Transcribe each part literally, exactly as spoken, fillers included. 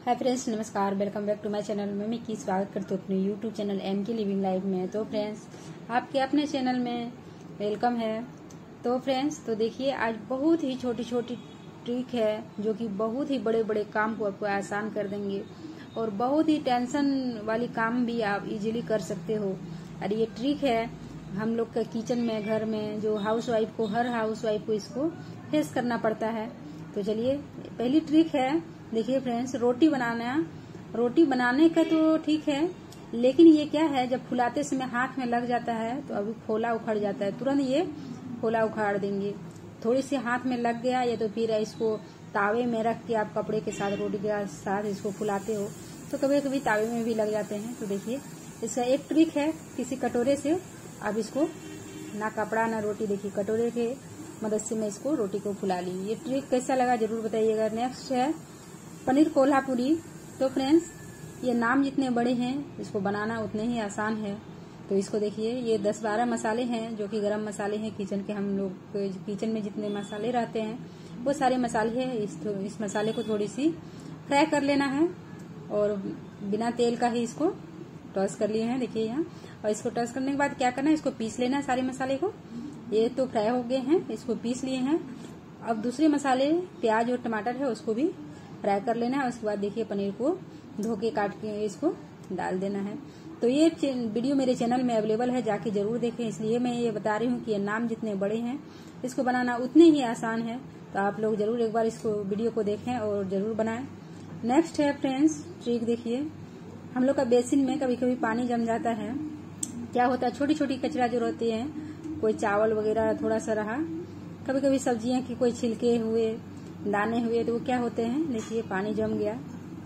हाय friends, नमस्कार। Welcome back to my channel में मैं की स्वागत करती हूँ अपने YouTube channel M K living life में। तो फ्रेंड्स, आपके अपने चैनल में वेलकम है। तो फ्रेंड्स, तो देखिए आज बहुत ही छोटी छोटी ट्रिक है जो कि बहुत ही बड़े बड़े काम को आपको आसान कर देंगे और बहुत ही टेंशन वाली काम भी आप इजीली कर सकते हो। और ये ट्रिक है हम लोग का किचन में, घर में जो हाउस वाइफ को, हर हाउस वाइफ को इसको फेस करना पड़ता है। तो चलिए, पहली ट्रिक है, देखिए फ्रेंड्स, रोटी बनाना। रोटी बनाने का तो ठीक है, लेकिन ये क्या है, जब फुलाते समय हाथ में लग जाता है तो अभी खोला उखड़ जाता है, तुरंत ये खोला उखाड़ देंगे। थोड़ी सी हाथ में लग गया या तो फिर इसको तावे में रख के आप कपड़े के साथ, रोटी के साथ इसको फुलाते हो तो कभी कभी तावे में भी लग जाते हैं। तो देखिए, इसका एक ट्रिक है, किसी कटोरे से आप इसको, ना कपड़ा ना रोटी, देखिए कटोरे के मदद से मैं इसको रोटी को फुला ली। ये ट्रिक कैसा लगा जरूर बताइएगा। नेक्स्ट है पनीर कोल्हापुरी। तो फ्रेंड्स, ये नाम जितने बड़े हैं, इसको बनाना उतने ही आसान है। तो इसको देखिए, ये दस बारह मसाले हैं जो कि गरम मसाले हैं किचन के। हम लोग किचन में जितने मसाले रहते हैं वो सारे मसाले हैं। इस, इस मसाले को थोड़ी सी फ्राई कर लेना है और बिना तेल का ही इसको टॉस कर लिए हैं, देखिए यहाँ। और इसको टॉस करने के बाद क्या करना है, इसको पीस लेना है सारे मसाले को। ये तो फ्राई हो गए हैं, इसको पीस लिए हैं। अब दूसरे मसाले, प्याज और टमाटर है, उसको भी फ्राई कर लेना है। उसके बाद देखिए, पनीर को धो के काट के इसको डाल देना है। तो ये वीडियो मेरे चैनल में अवेलेबल है, जाके जरूर देखें। इसलिए मैं ये बता रही हूँ कि ये नाम जितने बड़े हैं, इसको बनाना उतने ही आसान है। तो आप लोग जरूर एक बार इसको वीडियो को देखें और जरूर बनाएं। नेक्स्ट है फ्रेंड्स ट्रिक, देखिए हम लोग का बेसिन में कभी कभी पानी जम जाता है। क्या होता है, छोटी छोटी कचरा जो रहती है, कोई चावल वगैरह थोड़ा सा रहा, कभी कभी सब्जियां की कोई छिलके हुए, दाने हुए, तो वो क्या होते हैं, देखिए पानी जम गया।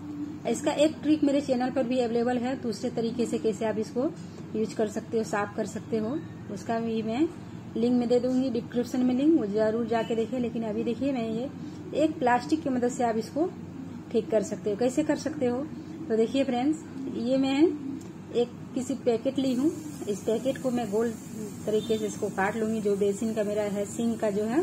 इसका एक ट्रिक मेरे चैनल पर भी अवेलेबल है, दूसरे तरीके से कैसे आप इसको यूज कर सकते हो, साफ कर सकते हो। उसका भी मैं लिंक में दे दूंगी डिस्क्रिप्शन में लिंक, वो जरूर जाके देखिए। लेकिन अभी देखिए, मैं ये एक प्लास्टिक की मदद से आप इसको ठीक कर सकते हो। कैसे कर सकते हो, तो देखिए फ्रेंड्स, ये मैं एक किसी पैकेट ली हूँ। इस पैकेट को मैं गोल तरीके से इसको काट लूंगी। जो बेसिन का मेरा है, सिंक का जो है,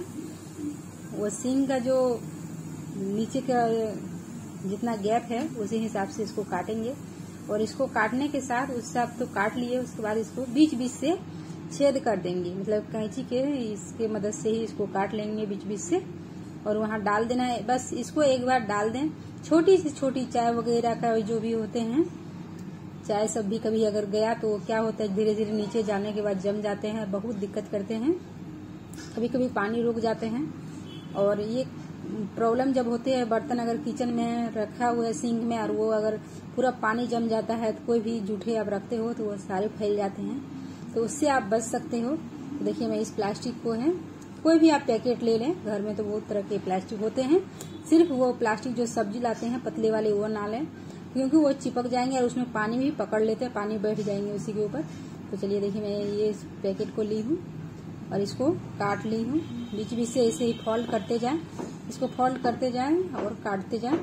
वो सिंक का जो नीचे का जितना गैप है उसी हिसाब से इसको काटेंगे। और इसको काटने के साथ उससे आप तो काट लिए, उसके बाद इसको बीच बीच से छेद कर देंगे, मतलब कैंची के इसके मदद से ही इसको काट लेंगे बीच बीच से, और वहां डाल देना है। बस इसको एक बार डाल दें। छोटी से छोटी चाय वगैरह का जो भी होते हैं, चाय सब भी कभी अगर गया तो क्या होता है, धीरे धीरे नीचे जाने के बाद जम जाते हैं, बहुत दिक्कत करते हैं। कभी कभी पानी रुक जाते हैं। और ये प्रॉब्लम जब होती है, बर्तन अगर किचन में रखा हुआ है सिंक में और वो अगर पूरा पानी जम जाता है, तो कोई भी जूठे आप रखते हो तो वो सारे फैल जाते हैं। तो उससे आप बच सकते हो। तो देखिए, मैं इस प्लास्टिक को है, कोई भी आप पैकेट ले लें, घर में तो बहुत तरह के प्लास्टिक होते हैं। सिर्फ वो प्लास्टिक जो सब्जी लाते हैं पतले वाले, वो ना लें, क्योंकि वो चिपक जाएंगे और उसमें पानी भी पकड़ लेते हैं, पानी बैठ जाएंगे उसी के ऊपर। तो चलिए देखिए, मैं ये इस पैकेट को ली हूँ और इसको काट ली हूँ। बीच बीच से ऐसे ही फोल्ड करते जाएं, इसको फोल्ड करते जाएं और काटते जाएं।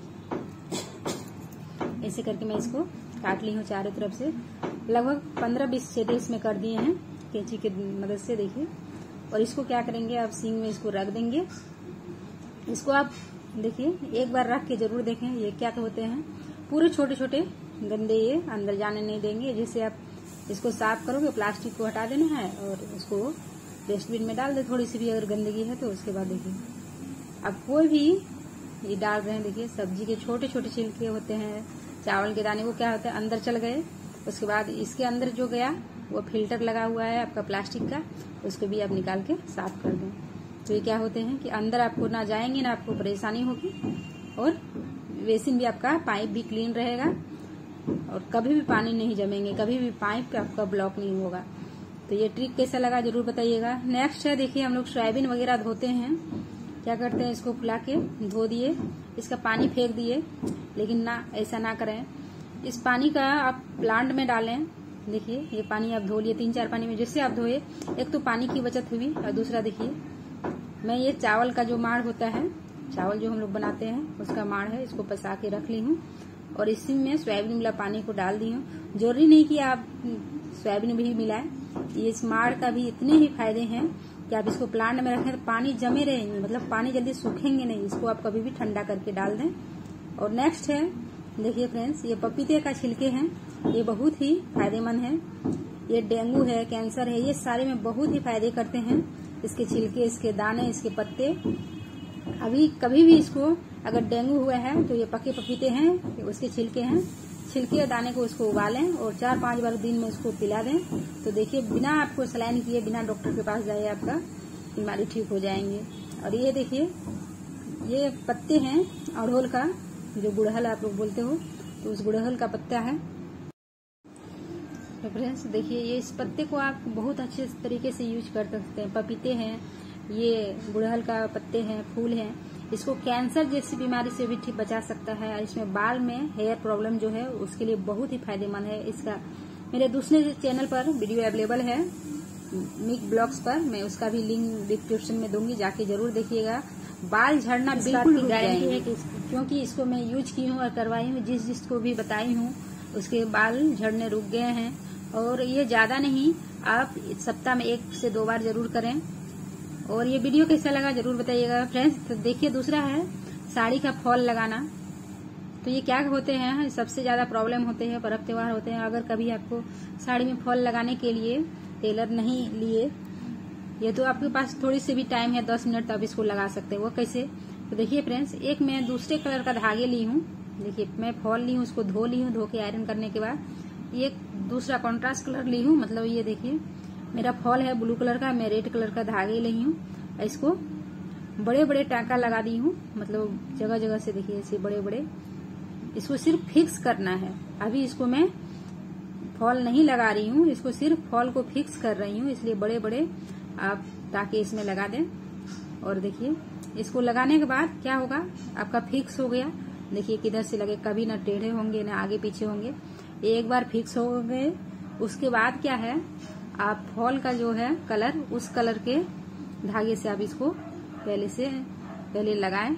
ऐसे करके मैं इसको काट ली हूँ चारों तरफ से। लगभग पंद्रह बीस छेद इसमें कर दिए हैं कैंची की मदद से, देखिए। और इसको क्या करेंगे, आप सिंक में इसको रख देंगे। इसको आप देखिए एक बार रख के जरूर देखें, ये क्या होते हैं, पूरे छोटे छोटे गंदे ये अंदर जाने नहीं देंगे। जैसे आप इसको साफ करोगे, प्लास्टिक को हटा देना है और उसको डस्टबिन में डाल दे, थोड़ी सी भी अगर गंदगी है तो। उसके बाद देखिए, अब कोई भी ये डाल रहे हैं, देखिए सब्जी के छोटे छोटे छिलके होते हैं, चावल के दाने, वो क्या होता है, अंदर चल गए। उसके बाद इसके अंदर जो गया, वो फिल्टर लगा हुआ है आपका प्लास्टिक का, उसको भी आप निकाल के साफ कर दें। तो ये क्या होते हैं कि अंदर आपको ना जाएंगे, ना आपको परेशानी होगी, और बेसिन भी आपका, पाइप भी क्लीन रहेगा, और कभी भी पानी नहीं जमेंगे, कभी भी पाइप आपका ब्लॉक नहीं होगा। तो ये ट्रिक कैसा लगा जरूर बताइएगा। नेक्स्ट है, देखिए हम लोग सोयाबीन वगैरह धोते हैं, क्या करते हैं, इसको फुला के धो दिए, इसका पानी फेंक दिए, लेकिन ना, ऐसा ना करें। इस पानी का आप प्लांट में डालें। देखिए, ये पानी आप धो लिए तीन चार पानी में, जिससे आप धोए, एक तो पानी की बचत हुई, और दूसरा देखिए, मैं ये चावल का जो माड़ होता है, चावल जो हम लोग बनाते हैं उसका माड़ है, इसको पसा के रख ली हूँ और इसी में सोयाबीन मिला पानी को डाल दी हूँ। जरूरी नहीं कि आप सोयाबीन भी मिलाएं, ये इस माड़ का भी इतने ही फायदे हैं कि आप इसको प्लांट में रखें तो पानी जमे रहेंगे, मतलब पानी जल्दी सूखेंगे नहीं। इसको आप कभी भी ठंडा करके डाल दें। और नेक्स्ट है, देखिए फ्रेंड्स, ये पपीते का छिलके हैं, ये बहुत ही फायदेमंद है। ये डेंगू है, कैंसर है, ये सारे में बहुत ही फायदे करते हैं। इसके छिलके, इसके दाने, इसके पत्ते। अभी कभी भी इसको अगर डेंगू हुआ है तो ये पके पपीते हैं, उसके छिलके हैं, छिलके और दाने को इसको उबालें और चार पांच बार दिन में इसको पिला दें। तो देखिए बिना आपको सलाइन किए, बिना डॉक्टर के पास जाए, आपका बीमारी ठीक हो जाएंगे। और ये देखिए, ये पत्ते हैं अड़हुल का, जो गुड़हल आप लोग बोलते हो, तो उस गुड़हल का पत्ता है। तो फ्रेंड्स देखिए, ये इस पत्ते को आप बहुत अच्छे तरीके से यूज कर सकते हैं। पपीते हैं, ये गुड़हल का पत्ते हैं, फूल हैं। इसको कैंसर जैसी बीमारी से भी ठीक बचा सकता है। इसमें बाल में हेयर प्रॉब्लम जो है उसके लिए बहुत ही फायदेमंद है। इसका मेरे दूसरे चैनल पर वीडियो अवेलेबल है, मिक ब्लॉग्स पर, मैं उसका भी लिंक डिस्क्रिप्शन में दूंगी, जाके जरूर देखिएगा। बाल झड़ना बिल्कुल गारंटी है, क्योंकि इसको मैं यूज की हूँ और करवाई हूँ। जिस जिसको भी बताई हूँ उसके बाल झड़ने रुक गए हैं। और ये ज्यादा नहीं, आप सप्ताह में एक से दो बार जरूर करें। और ये वीडियो कैसा लगा जरूर बताइएगा फ्रेंड्स। तो देखिए, दूसरा है साड़ी का फॉल लगाना। तो ये क्या होते हैं, सबसे ज्यादा प्रॉब्लम होते हैं, पर्व त्योहार होते हैं। अगर कभी आपको साड़ी में फॉल लगाने के लिए टेलर नहीं लिए, ये तो आपके पास थोड़ी सी भी टाइम है, दस मिनट, तब इसको लगा सकते हैं। वो कैसे? तो देखिए फ्रेंड्स, एक मैं दूसरे कलर का धागे ली हूँ। देखिए, मैं फॉल ली हूँ, उसको धो ली हूँ, धो के आयरन करने के बाद एक दूसरा कॉन्ट्रास्ट कलर ली हूँ। मतलब ये देखिए, मेरा फॉल है ब्लू कलर का, मैं रेड कलर का धागे ली हूँ। इसको बड़े बड़े टाँका लगा दी हूँ, मतलब जगह जगह से। देखिए ऐसे बड़े बड़े, इसको सिर्फ फिक्स करना है। अभी इसको मैं फॉल नहीं लगा रही हूँ, इसको सिर्फ फॉल को फिक्स कर रही हूँ, इसलिए बड़े बड़े आप टाँके इसमें लगा दें। और देखिए, इसको लगाने के बाद क्या होगा, आपका फिक्स हो गया। देखिए किधर से लगे, कभी ना टेढ़े होंगे ना आगे पीछे होंगे। एक बार फिक्स हो गए, उसके बाद क्या है, आप फॉल का जो है कलर, उस कलर के धागे से आप इसको पहले से पहले लगाएं,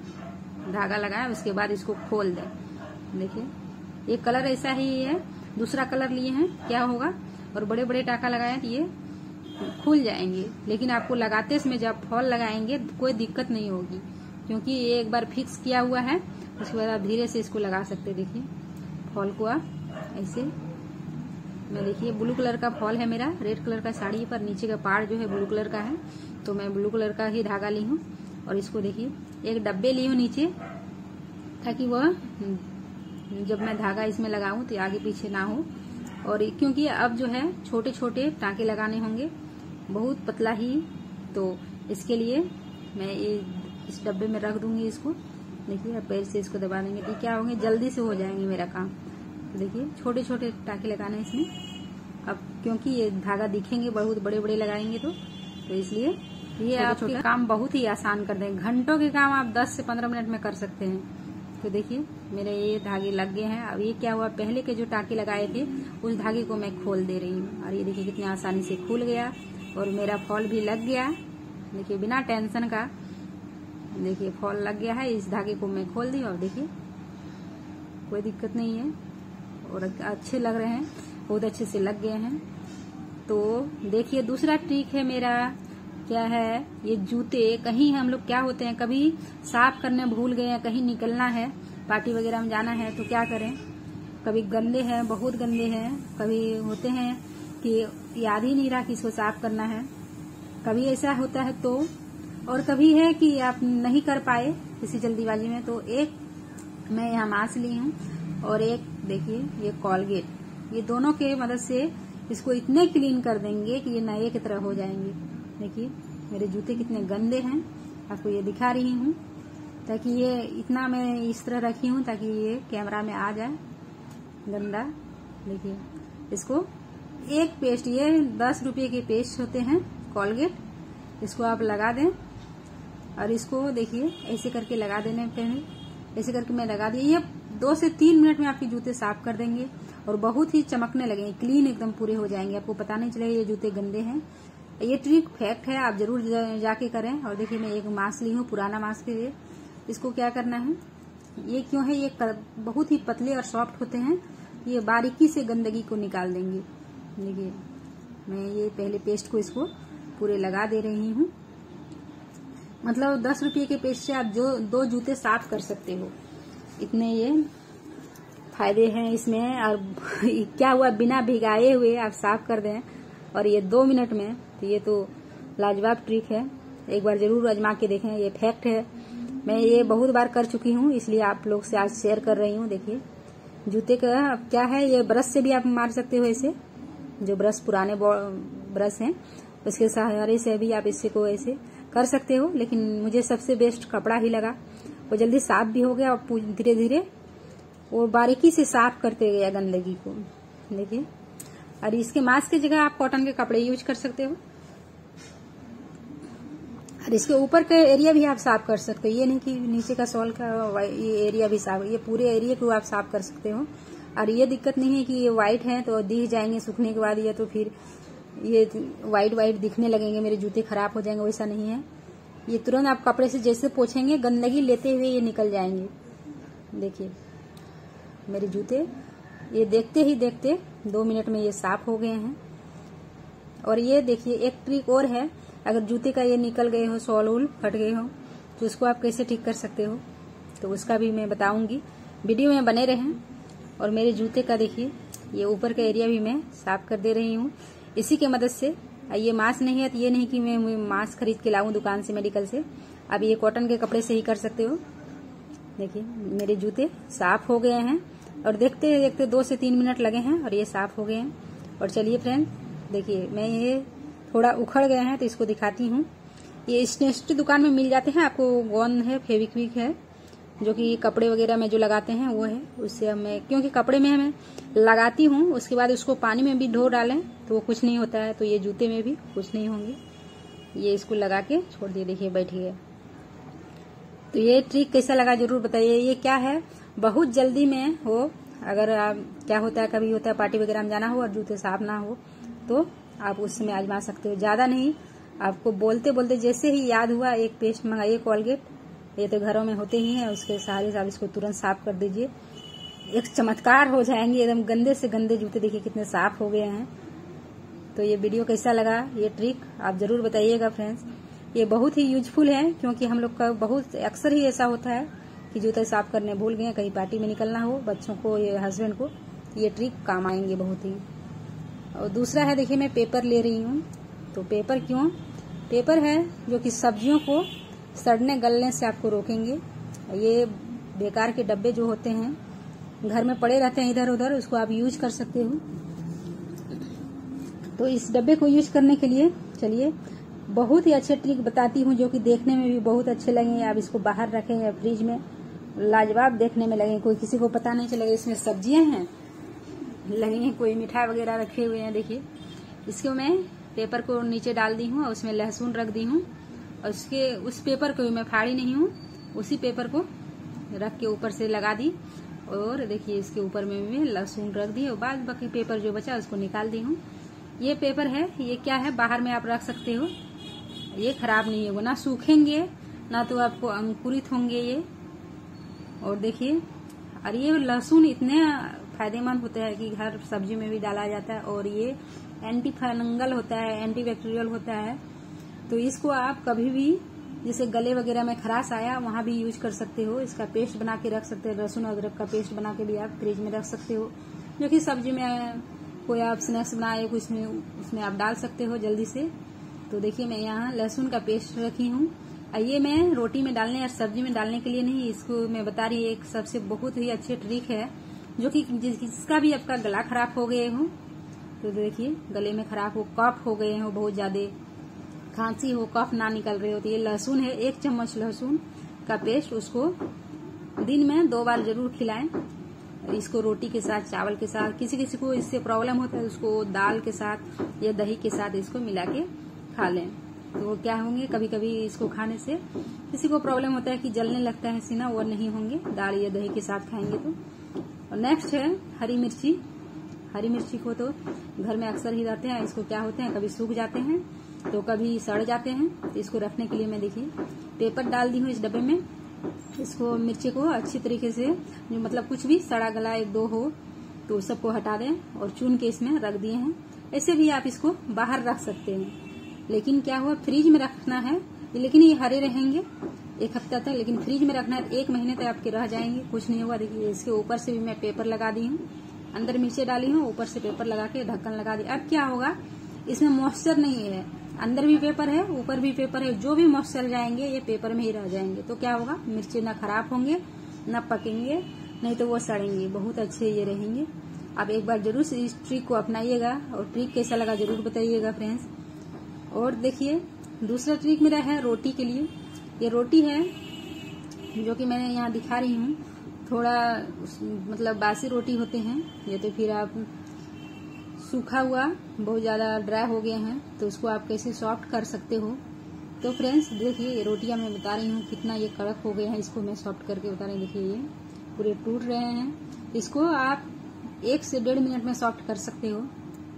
धागा लगाएं, उसके बाद इसको खोल दें। देखिए, ये कलर ऐसा ही है। दूसरा कलर लिए हैं, क्या होगा, और बड़े बड़े टाँका लगाएं तो ये खुल जाएंगे। लेकिन आपको लगाते समय जब फॉल लगाएंगे कोई दिक्कत नहीं होगी, क्योंकि ये एक बार फिक्स किया हुआ है। उसके बाद आप धीरे से इसको लगा सकते। देखिए, फॉल को आप ऐसे, मैं देखिए ब्लू कलर का फॉल है मेरा, रेड कलर का साड़ी पर, नीचे का पार्ट जो है ब्लू कलर का है, तो मैं ब्लू कलर का ही धागा ली हूँ। और इसको देखिए, एक डब्बे ली हूँ नीचे, ताकि वह जब मैं धागा इसमें लगाऊं तो आगे पीछे ना हो। और क्योंकि अब जो है छोटे छोटे टाँके लगाने होंगे, बहुत पतला ही, तो इसके लिए मैं ये इस डब्बे में रख दूंगी इसको। देखिए, पैर से इसको दबा देंगे तो क्या होंगे, जल्दी से हो जाएंगे मेरा काम। देखिए, छोटे छोटे टाँके लगाने इसमें। अब क्योंकि ये धागा दिखेंगे, बहुत बड़े बड़े लगाएंगे तो तो इसलिए ये आपके काम बहुत ही आसान कर देंगे। घंटों के काम आप दस से पंद्रह मिनट में कर सकते हैं। तो देखिए, मेरे ये धागे लग गए हैं। अब ये क्या हुआ, पहले के जो टाँके लगाए थे उस धागे को मैं खोल दे रही हूँ, और ये देखिए कितनी आसानी से खुल गया और मेरा फॉल भी लग गया। देखिए, बिना टेंशन का, देखिए फॉल लग गया है। इस धागे को मैं खोल दी और देखिए कोई दिक्कत नहीं है, और अच्छे लग रहे हैं, बहुत अच्छे से लग गए हैं। तो देखिए, दूसरा ट्रिक है मेरा, क्या है, ये जूते कहीं हम लोग क्या होते हैं, कभी साफ करने भूल गए हैं, कहीं निकलना है, पार्टी वगैरह में जाना है, तो क्या करें, कभी गंदे हैं, बहुत गंदे हैं, कभी होते हैं कि याद ही नहीं रहा कि इसको साफ करना है, कभी ऐसा होता है तो, और कभी है कि आप नहीं कर पाए किसी जल्दीबाजी में। तो एक मैं यहाँ मास्क ली हूँ, और एक देखिए ये कोलगेट, ये दोनों के मदद से इसको इतने क्लीन कर देंगे कि ये नए की तरह हो जाएंगे। देखिए मेरे जूते कितने गंदे हैं, आपको ये दिखा रही हूँ, ताकि ये इतना मैं इस तरह रखी हूँ ताकि ये कैमरा में आ जाए गंदा। देखिए, इसको एक पेस्ट, ये दस रुपये के पेस्ट होते हैं कोलगेट, इसको आप लगा दें। और इसको देखिए ऐसे करके लगा देने, पहले ऐसे करके मैं लगा दी। ये दो से तीन मिनट में आपके जूते साफ कर देंगे और बहुत ही चमकने लगेंगे, क्लीन एकदम पूरे हो जाएंगे, आपको पता नहीं चलेगा ये जूते गंदे हैं। ये ट्रिक फैक्ट है, आप जरूर जाके करें। और देखिए, मैं एक मास्क ली हूँ, पुराना मास्क है ये। इसको क्या करना है, ये क्यों है, ये बहुत ही पतले और सॉफ्ट होते हैं, ये बारीकी से गंदगी को निकाल देंगे। देखिए, मैं ये पहले पेस्ट को इसको पूरे लगा दे रही हूँ। मतलब दस रुपये के पेस्ट से आप जो दो जूते साफ कर सकते हो, इतने ये फायदे हैं इसमें। और क्या हुआ, बिना भिगाए हुए आप साफ कर दें और ये दो मिनट में, तो ये तो लाजवाब ट्रिक है। एक बार जरूर आजमा के देखें, ये फैक्ट है। मैं ये बहुत बार कर चुकी हूँ, इसलिए आप लोग से आज शेयर कर रही हूँ। देखिए जूते का क्या है, ये ब्रश से भी आप मार सकते हो ऐसे, जो ब्रश पुराने ब्रश हैं उसके सहारे से भी आप इससे को ऐसे कर सकते हो। लेकिन मुझे सबसे बेस्ट कपड़ा ही लगा, वो जल्दी साफ भी हो गया और धीरे धीरे वो बारीकी से साफ करते गया गंदगी को। देखिए, और इसके मास्क की जगह आप कॉटन के कपड़े यूज कर सकते हो। और इसके ऊपर का एरिया भी आप साफ कर सकते हो, ये नहीं कि नीचे का सॉल का ये एरिया भी साफ, ये पूरे एरिया को आप साफ कर सकते हो। और ये दिक्कत नहीं है कि ये व्हाइट है तो दिख जाएंगे सूखने के बाद, या तो फिर ये व्हाइट व्हाइट दिखने लगेंगे, मेरे जूते खराब हो जाएंगे, वैसा नहीं है। ये तुरंत आप कपड़े से जैसे पोंछेंगे गंदगी लेते हुए ये निकल जाएंगे। देखिए मेरे जूते ये देखते ही देखते दो मिनट में ये साफ हो गए हैं। और ये देखिए एक ट्रिक और है, अगर जूते का ये निकल गए हो, सॉल वूल फट गए हो, तो उसको आप कैसे ठीक कर सकते हो, तो उसका भी मैं बताऊंगी। वीडियो में बने रहें। और मेरे जूते का देखिए ये ऊपर का एरिया भी मैं साफ कर दे रही हूँ इसी के मदद से। ये मास्क नहीं है तो ये नहीं कि मैं मास्क खरीद के लाऊं दुकान से, मेडिकल से। अब ये कॉटन के कपड़े से ही कर सकते हो। देखिए मेरे जूते साफ हो गए हैं और देखते देखते दो से तीन मिनट लगे हैं और ये साफ हो गए हैं। और चलिए फ्रेंड, देखिए मैं ये थोड़ा उखड़ गए हैं तो इसको दिखाती हूँ। ये स्टेशनरी दुकान में मिल जाते हैं आपको, गोंद है, फेविक्विक है, जो कि कपड़े वगैरह में जो लगाते हैं वो है। उससे हमें, क्योंकि कपड़े में हमें लगाती हूँ उसके बाद उसको पानी में भी धो डालें तो वो कुछ नहीं होता है, तो ये जूते में भी कुछ नहीं होंगे। ये इसको लगा के छोड़ दिए, देखिए बैठ गए। तो ये ट्रिक कैसा लगा जरूर बताइए। ये क्या है, बहुत जल्दी में हो, अगर आप क्या होता है, कभी होता है पार्टी वगैरह में जाना हो और जूते साफ ना हो तो आप उस समय आजमा सकते हो। ज्यादा नहीं, आपको बोलते बोलते जैसे ही याद हुआ एक पेस्ट मंगाइए, कोलगेट, ये तो घरों में होते ही हैं, उसके सहारे से आप इसको तुरंत साफ कर दीजिए। एक चमत्कार हो जाएंगे, एकदम गंदे से गंदे जूते देखिए कितने साफ हो गए हैं। तो ये वीडियो कैसा लगा, ये ट्रिक आप जरूर बताइएगा फ्रेंड्स। ये बहुत ही यूजफुल है, क्योंकि हम लोग का बहुत अक्सर ही ऐसा होता है कि जूते साफ करने भूल गए, कहीं पार्टी में निकलना हो, बच्चों को या हस्बैंड को, ये ट्रिक काम आएंगे बहुत ही। और दूसरा है, देखिए मैं पेपर ले रही हूँ। तो पेपर क्यों, पेपर है जो कि सब्जियों को सड़ने गलने से आपको रोकेंगे। ये बेकार के डब्बे जो होते हैं घर में पड़े रहते हैं इधर उधर, उसको आप यूज कर सकते हो। तो इस डब्बे को यूज करने के लिए चलिए बहुत ही अच्छे ट्रिक बताती हूँ, जो कि देखने में भी बहुत अच्छे लगेंगे। आप इसको बाहर रखें या फ्रिज में, लाजवाब देखने में लगेंगे, कोई किसी को पता नहीं चलेगा इसमें सब्जियां हैं, लगेंगे कोई मिठाई वगैरह रखे हुए हैं। देखिए इसको मैं पेपर को नीचे डाल दी हूँ और उसमें लहसुन रख दी हूँ, और उसके उस पेपर को भी मैं फाड़ी नहीं हूँ, उसी पेपर को रख के ऊपर से लगा दी। और देखिए इसके ऊपर में भी लहसुन रख दी और बाद बाकी पेपर जो बचा उसको निकाल दी हूँ। ये पेपर है, ये क्या है, बाहर में आप रख सकते हो, ये खराब नहीं होगा, ना सूखेंगे ना तो आपको अंकुरित होंगे ये। और देखिए, और ये लहसुन इतने फायदेमंद होता है कि हर सब्जी में भी डाला जाता है, और ये एंटी फंगल होता है, एंटी बैक्टीरियल होता है। तो इसको आप कभी भी, जैसे गले वगैरह में खराश आया वहां भी यूज कर सकते हो। इसका पेस्ट बना के रख सकते हो, लहसुन अदरक का पेस्ट बना के भी आप फ्रिज में रख सकते हो, जो कि सब्जी में कोई आप स्नैक्स बनाए कुछ में उसमें आप डाल सकते हो जल्दी से। तो देखिए मैं यहाँ लहसुन का पेस्ट रखी हूँ, ये मैं रोटी में डालने और सब्जी में डालने के लिए नहीं, इसको मैं बता रही, एक सबसे बहुत ही अच्छी ट्रिक है, जो कि जिसका भी आपका गला खराब हो गए हो, तो देखिए गले में खराब हो, कफ हो गए हो, बहुत ज्यादा खांसी हो, कफ ना निकल रहे हो, तो ये लहसुन है, एक चम्मच लहसुन का पेस्ट, उसको दिन में दो बार जरूर खिलाएं। इसको रोटी के साथ, चावल के साथ, किसी किसी को इससे प्रॉब्लम होता है उसको दाल के साथ या दही के साथ इसको मिला के खा लें। तो वो क्या होंगे, कभी कभी इसको खाने से किसी को प्रॉब्लम होता है कि जलने लगता है सीना, वो नहीं होंगे दाल या दही के साथ खाएंगे तो। और नेक्स्ट है हरी मिर्ची। हरी मिर्ची को तो घर में अक्सर ही रहते हैं, इसको क्या होते हैं, कभी सूख जाते हैं तो कभी सड़ जाते हैं। तो इसको रखने के लिए मैं देखिए पेपर डाल दी हूँ इस डब्बे में। इसको मिर्ची को अच्छी तरीके से, जो मतलब कुछ भी सड़ा गला एक दो हो तो सबको हटा दें और चुन के इसमें रख दिए हैं। ऐसे भी आप इसको बाहर रख सकते हैं, लेकिन क्या हुआ फ्रिज में रखना है, लेकिन ये हरे रहेंगे एक हफ्ता तक, लेकिन फ्रिज में रखना है एक महीने तक आपके रह जाएंगे, कुछ नहीं होगा। देखिए इसके ऊपर से भी मैं पेपर लगा दी हूँ, अंदर मिर्ची डाली हूँ, ऊपर से पेपर लगा के ढक्कन लगा दी। अब क्या होगा, इसमें मॉइस्चर नहीं है, अंदर भी पेपर है ऊपर भी पेपर है, जो भी मॉइस्चर जाएंगे ये पेपर में ही रह जाएंगे। तो क्या होगा, मिर्ची ना खराब होंगे ना पकेंगे, नहीं तो वो सड़ेंगे, बहुत अच्छे ये रहेंगे। आप एक बार जरूर इस ट्रिक को अपनाइएगा और ट्रिक कैसा लगा जरूर बताइएगा फ्रेंड्स। और देखिए दूसरा ट्रिक मेरा है रोटी के लिए। ये रोटी है जो कि मैंने यहाँ दिखा रही हूँ, थोड़ा मतलब बासी रोटी होते हैं ये, तो फिर आप सूखा हुआ बहुत ज्यादा ड्राई हो गए हैं तो उसको आप कैसे सॉफ्ट कर सकते हो। तो फ्रेंड्स देखिए ये रोटियां मैं बता रही हूँ कितना ये कड़क हो गए हैं, इसको मैं सॉफ्ट करके बता रही हूँ। देखिए ये पूरे टूट रहे हैं, इसको आप एक से डेढ़ मिनट में सॉफ्ट कर सकते हो।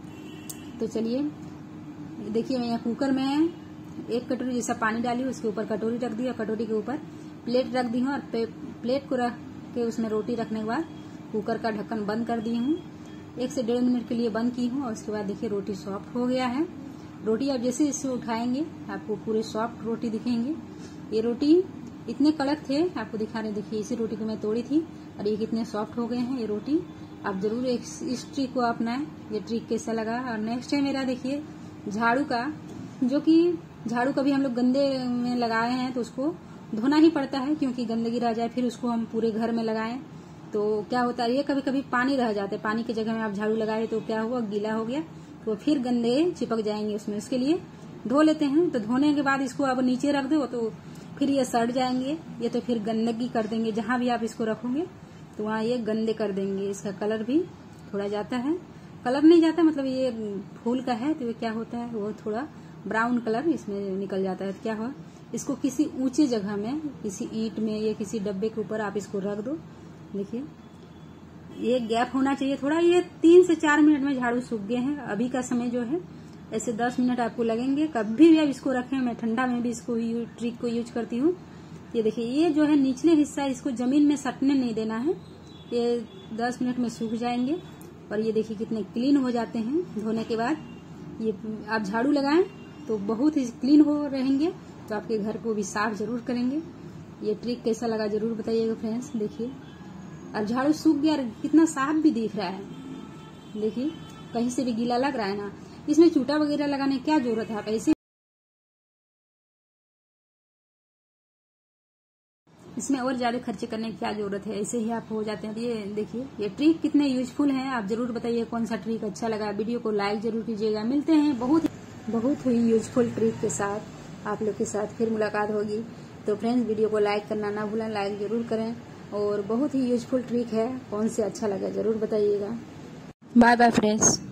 तो चलिए देखिए मैं यहाँ कुकर में एक कटोरी जैसा पानी डाली हूँ, उसके ऊपर कटोरी रख दी और कटोरी के ऊपर प्लेट रख दी हूँ और प्लेट को रख के उसमें रोटी रखने के बाद कुकर का ढक्कन बंद कर दी हूँ। एक से डेढ़ मिनट के लिए बंद की हूँ और उसके बाद देखिए रोटी सॉफ्ट हो गया है। रोटी आप जैसे इससे उठाएंगे आपको पूरे सॉफ्ट रोटी दिखेंगे। ये रोटी इतने कड़क थे आपको दिखा रहे, देखिए इसी रोटी को मैं तोड़ी थी और ये कितने सॉफ्ट हो गए हैं ये रोटी। आप जरूर एक इस ट्रिक को अपनाएं। ये ट्रिक कैसा लगा। और नेक्स्ट है मेरा देखिए झाड़ू का, जो कि झाड़ू कभी हम लोग गंदे में लगाए हैं तो उसको धोना ही पड़ता है, क्योंकि गंदगी रह जाए फिर उसको हम पूरे घर में लगाएं तो क्या होता है, ये कभी कभी पानी रह जाते हैं, पानी की जगह में आप झाड़ू लगाए तो क्या हुआ, गीला हो गया तो फिर गंदे चिपक जाएंगे उसमें। उसके लिए धो लेते हैं, तो धोने के बाद इसको आप नीचे रख दो तो फिर ये सड़ जाएंगे, ये तो फिर गंदगी कर देंगे, जहां भी आप इसको रखोगे तो वहाँ ये गंदे कर देंगे। इसका कलर भी थोड़ा जाता है, कलर नहीं जाता मतलब ये फूल का है तो ये क्या होता है, वो थोड़ा ब्राउन कलर इसमें निकल जाता है। तो क्या हुआ, इसको किसी ऊंचे जगह में, किसी ईंट में या किसी डब्बे के ऊपर आप इसको रख दो। देखिए ये गैप होना चाहिए थोड़ा, ये तीन से चार मिनट में झाड़ू सूख गए हैं। अभी का समय जो है ऐसे दस मिनट आपको लगेंगे। कभी भी आप इसको रखें, मैं ठंडा में भी इसको ट्रिक को यूज करती हूँ। ये देखिए ये जो है निचले हिस्सा, इसको जमीन में सटने नहीं देना है, ये दस मिनट में सूख जाएंगे। और ये देखिए कितने क्लीन हो जाते हैं धोने के बाद। ये आप झाड़ू लगाएं तो बहुत ही क्लीन हो रहेंगे, तो आपके घर को भी साफ जरूर करेंगे। ये ट्रिक कैसा लगा जरूर बताइएगा फ्रेंड्स। देखिए अब झाड़ू सूख गया, कितना साफ भी दिख रहा है, देखिए कहीं से भी गीला लग रहा है ना। इसमें चूटा वगैरह लगाने की क्या जरूरत है, आप ऐसे इसमें और ज्यादा खर्चे करने की क्या जरूरत है, ऐसे ही आप हो जाते हैं। ये देखिए ये ट्रिक कितने यूजफुल हैं, आप जरूर बताइए कौन सा ट्रिक अच्छा लगा। वीडियो को लाइक जरूर कीजिएगा। मिलते हैं बहुत बहुत ही यूजफुल ट्रिक के साथ, आप लोग के साथ फिर मुलाकात होगी। तो फ्रेंड्स वीडियो को लाइक करना ना भूलें, लाइक जरूर करें। और बहुत ही यूजफुल ट्रिक है, कौन से अच्छा लगा जरूर बताइएगा। Bye bye friends.